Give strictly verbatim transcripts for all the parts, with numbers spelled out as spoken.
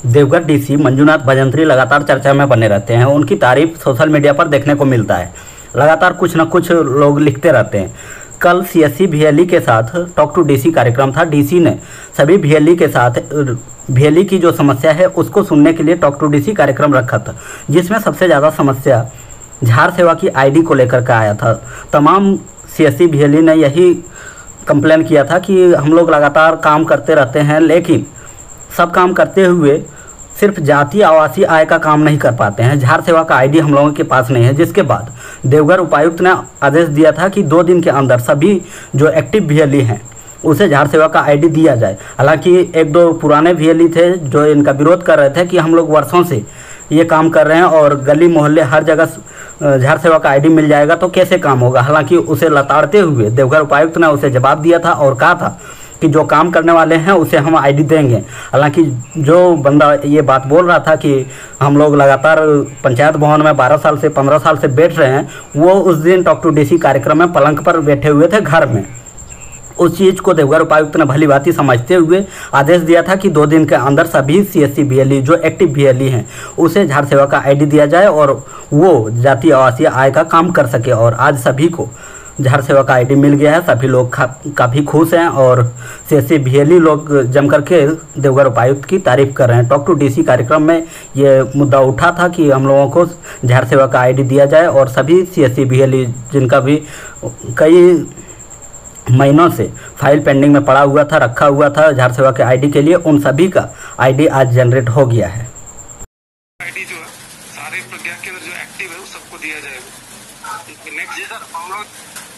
Deoghar DC Manjunath Bhajantri लगातार चर्चा में बने रहते हैं। उनकी तारीफ सोशल मीडिया पर देखने को मिलता है। लगातार कुछ न कुछ लोग लिखते रहते हैं। कल सीएससी भीएलई के साथ टॉक टू डीसी कार्यक्रम था। डीसी ने सभी भीएलई के साथ भीएलई की जो समस्या है उसको सुनने के लिए टॉक टू डीसी कार्यक्रम रखा था, जिसमें सबसे ज़्यादा समस्या झाड़ सेवा की आईडी को लेकर के आया था। तमाम सीएससी भीएलई ने यही कंप्लेन किया था कि हम लोग लगातार काम करते रहते हैं, लेकिन सब काम करते हुए सिर्फ जातीय आवासीय आय का काम नहीं कर पाते हैं। झाड़ सेवा का आईडी हम लोगों के पास नहीं है, जिसके बाद देवघर उपायुक्त ने आदेश दिया था कि दो दिन के अंदर सभी जो एक्टिव भीएलई हैं उसे झाड़ सेवा का आईडी दिया जाए। हालांकि एक दो पुराने भीएलई थे जो इनका विरोध कर रहे थे कि हम लोग वर्षों से ये काम कर रहे हैं और गली मोहल्ले हर जगह झाड़ सेवा का आईडी मिल जाएगा तो कैसे काम होगा। हालांकि उसे लताड़ते हुए देवघर उपायुक्त ने उसे जवाब दिया था और कहा था कि जो काम करने वाले हैं उसे हम आईडी देंगे। हालांकि जो बंदा ये बात बोल रहा था कि हम लोग लगातार पंचायत भवन में बारह साल से पंद्रह साल से बैठ रहे हैं, वो उस दिन टॉक टू डीसी कार्यक्रम में पलंग पर बैठे हुए थे घर में। उस चीज़ को देवघर उपायुक्त ने भली भांति समझते हुए आदेश दिया था कि दो दिन के अंदर सभी सीएससी भीएलई जो एक्टिव भीएलई हैं उसे झाड़ सेवा का आईडी दिया जाए और वो जातीय आवासीय आय का काम कर सके। और आज सभी को झाड़ सेवा का आईडी मिल गया है। सभी लोग काफ़ी खुश हैं और सीएससी भीएलई लोग जम करके देवघर उपायुक्त की तारीफ कर रहे हैं। टॉक टू डीसी कार्यक्रम में ये मुद्दा उठा था कि हम लोगों को झाड़ सेवा का आईडी दिया जाए और सभी सीएससी भीएलई जिनका भी कई महीनों से फाइल पेंडिंग में पड़ा हुआ था, रखा हुआ था झाड़ सेवा के आईडी के लिए, उन सभी का आईडी आज जनरेट हो गया है। आईडी जो है सारे प्रज्ञा केंद्र जो एक्टिव है वो सबको दिया जाएगा। नेक्स्ट जी सर, हम लोग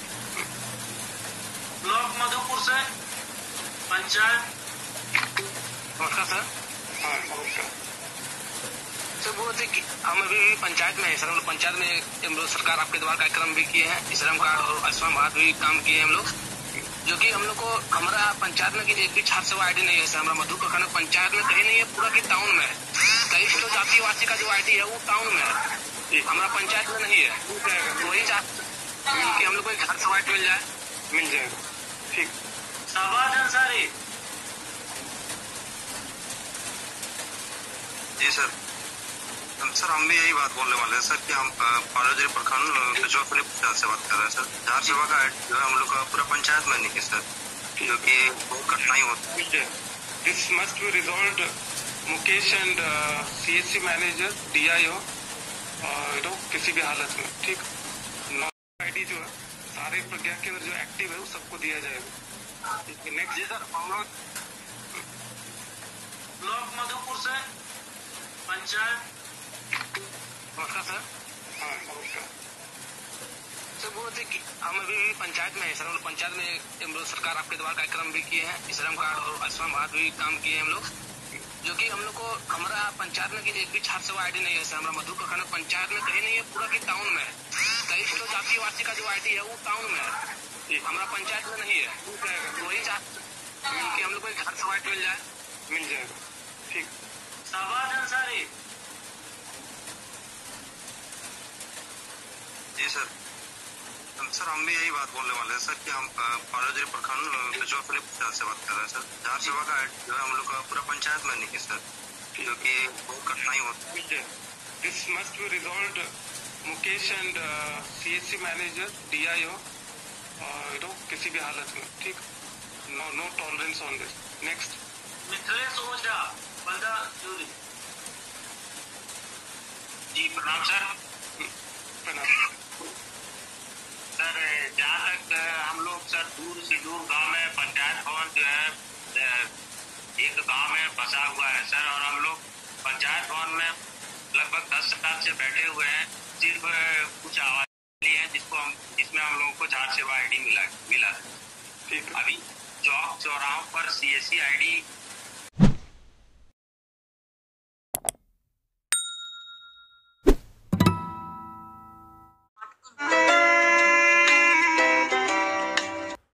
ब्लॉक मधुपुर से पंचायत नमस्कार सर। हाँ नमस्कार सर। वो थे कि हम अभी पंचायत में है सर। हम लोग पंचायत में हम लोग सरकार आपके द्वारा कार्यक्रम भी किए हैं, श्रम कार्ड और आयुष्मान भारत भी काम किए हैं हम लोग, जो कि हम लोग को हमारा पंचायत में एक भी झाड़ सेवा आईडी नहीं है सर। हमारा मधु प्रखंड पंचायत में कहीं नहीं है, पूरा की टाउन में है। कई किलो जाति वासी का जो आईडी है वो टाउन में है, हमारा पंचायत में नहीं है। वही चाहते कि हम लोग को झाड़ सेवा मिल जाए। मिल जाएगा, ठीक। शाहबाज अंसारी जी सर। सर हम भी यही बात बोलने वाले हैं सर कि हम पालोजरी प्रखंड कचौपली पंचायत से बात कर रहे हैं सर। झाड़ सेवा का जो है हम लोग का पूरा पंचायत में नहीं है सर, क्योंकि बहुत कठिनाई होती है। This must be resolved Mukesh and CSC manager DIO you know किसी भी हालत में, ठीक। आईडी जो है सारे प्रज्ञा केंद्र जो एक्टिव है वो सबको दिया जाएगा। नेक्स्ट जी सर, हम लोग ब्लॉक मधुपुर से पंचायत नमस्कार सर। हाँ नमस्कार सर। वो थे कि हम अभी पंचायत में है सर। हम लोग पंचायत में हम लोग सरकार आपके द्वारा कार्यक्रम भी किए हैं, श्रम कार्ड और आयुष्मान भारत भी काम किए हैं हम लोग, जो कि हम लोग को हमारा पंचायत में एक भी झाड़ सेवा आईडी नहीं है सर। हमारा मधु प्रखंड पंचायत में कहीं नहीं है, पूरा की टाउन में है। कई किलो जाति वासी का जो आईडी है वो टाउन में है, हमारा पंचायत में नहीं है। वही चाहते कि हम लोग को झाड़ सेवा मिल जाए। मिल जाएगा, ठीक। शाहबाज अंसारी जी सर। सर हम भी यही बात बोलने वाले हैं सर कि हम पालोजरी प्रखंड कचौपली पंचायत से बात कर रहे हैं सर। झाड़ सेवा का जो है हम लोग का पूरा पंचायत में नहीं है सर, क्योंकि बहुत कठिनाई होती है। This must be resolved Mukesh and CSC manager DIO you know किसी भी हालत में, ठीक। No no tolerance on this. Next Mithilesh Ojha बंदा जूरी जी प्रणाम सर। प्रणाम सर, जहाँ तक हम लोग सर दूर से दूर गांव में पंचायत भवन जो है एक गांव में बसा हुआ है सर, और हम लोग पंचायत भवन में लगभग दस साल से बैठे हुए हैं। सिर्फ कुछ आवाज लिए हैं जिसको हम जिसमें हम लोगों को झाड़ सेवा आईडी मिला मिला है, ठीक। अभी चौक चौराहों पर सीएससी आईडी